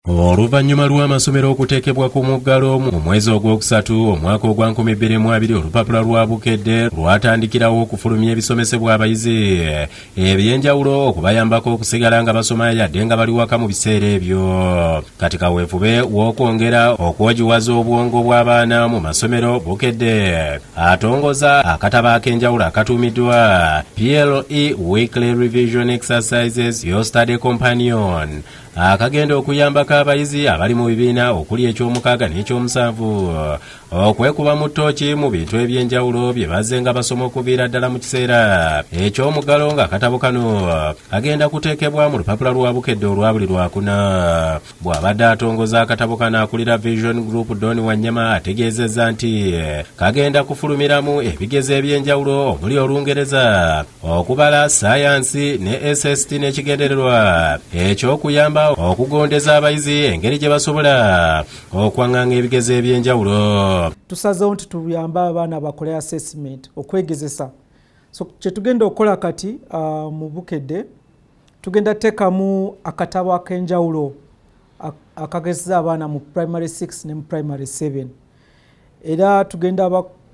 Oluvannyuma lw'amasomero okuteekebwa ku muggalo mu mwezi ogwokusatu omwaka ogwa 2020 olupapula lwa Bukedde lwatandikirawo okufulumya ebisomesebwa abayizi ebyenjawulo okubayambako okusigala nga basoma yadde nga bali waka mu biseera ebyo. Kati kaweefube w'okwongera okwogiwaza obwongo bw'abaana mu masomero, Bukedde atongozza akatabo akenjawulo akatuumiddwa PLE Weekly Revision Exercises Your Study Companion akagenda okuyambako abayizi abali mu bibiina okuli eky'omukaaga n'ekyomusanvu okwekuba mu ttooki mu bintu ebyenjawulo bye bazze nga basoma okuviira ddala mu kiseera eky'omuggalo nga akatabo kano kagenda kuteekebwa mu lupapula lwa Bukedde olwa buli lwakunna. Bw'abadde atongozza akatabo kano akulira Vision Group Don Wanyama ategeezezza nti kagenda kufulumiramu ebigezo ebyenjawulo omuli Olungereza, okubala, saayansi ne SST n'ekigendererwa eky'okuyamba okugondeza abayizi engeri gye basobola okwaŋŋaŋa ebigezo ebyenjawulo. Tusazeewo nti tuyambe abaana bakole assessment okwegezesa. So kye tugenda okukola kati mu Bukedde tugenda teekamu akatabo akenjawulo akagezesa abaana mu primary 6 ne mu primary 7. Era tugenda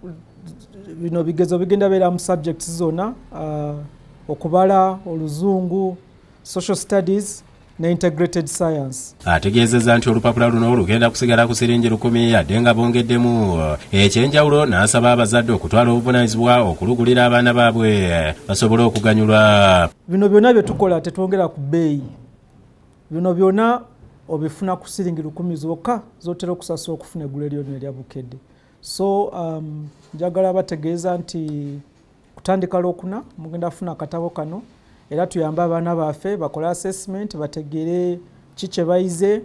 bino bigezo bigenda beera mu subjects zonna okubala, Oluzungu, social studies ne integrated science. Ategeezezza nti olupapula luno lugenda kusigala ku siringi 10 yadde nga bongeddemu ekyenjawulo, n'asaba abazadde okutwala obuvunaanyizibwa okulugulira abaana baabwe basobole okuganyulwa. Bino byonna bye tukola tetwongera ku bbeeyi. Bino byonna obifuna ku siringi 10 zokka z'otera okusasula okufuna eggulu eryonna erya Bukedde. So njagala bategeeza nti kutandika Lwokuna mugenda kufuna akatabo kano, era tuyamba abaana baffe bakole assessment bategere kiki bayize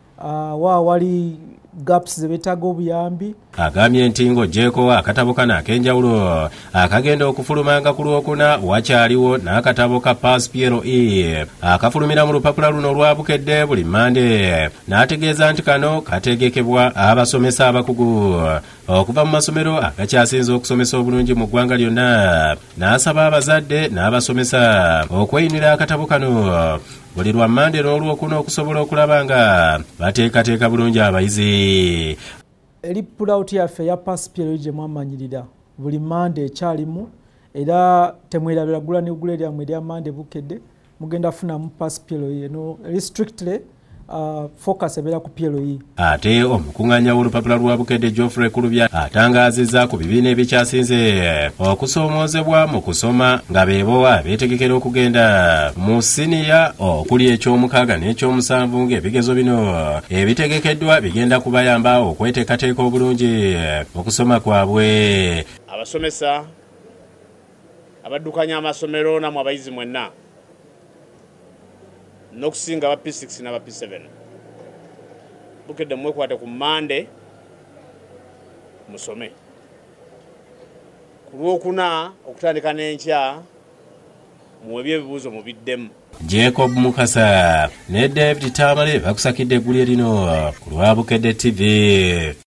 wali gaps ze betaaga obuyambi. Agambye nti ng'oggyeko akatabo kano akenjawulo akagenda okufulumanga ku Lwokuna wakyaliwo n'akatabo ka Pass PLE akafulumira mu lupapula luno olwa Bukedde buli Mande. N'ategeeza nti kano kategekebwa abasomesa abakugu okuva mu masomero agakyasinze okusomesa obulungi mu ggwanga lyonna. N'asaba abazadde n'abasomesa okweyunira akatabo kano buli lwa Mande n'Olwokuna okusobola okulaba nga bateekateeka bulungi abayizi. Eri pulawuti yaffe ya Pass PLE gye mwamanyirira buli Mande ekyalimu, era temwerabira gula n'eggulu eryammwe erya Mande Bukedde mugenda funamu Pass PLE eno strictly focus ebeera ku PLE. Ate omukuŋŋaanya w'olupapula lwa Bukedde Geoffrey Kulubya atangaazizza ku bibiina ebikyasinze okusoomoozebwa mu kusoma nga beebo abeetegekera okugenda mu siniya okuli eky'omukaaga n'ekyomusanvu ng'ebigezo bino ebitegekeddwa bigenda kubayamba okweteekateeka obulungi okusoma kwabwe. Abasomesa abaddukanya amasomero namwe abayizi mwenna n'okusinga aba P6 n'aba P7 Bukedde mwekwate ku Mande musome, ku Lwokuna okutandika n'enkya muwebye ebibuuzo mubiddemu. Jacob Mukasa ne David Tamale bakusakidde eggulu erino ku lwa Bukedde TV.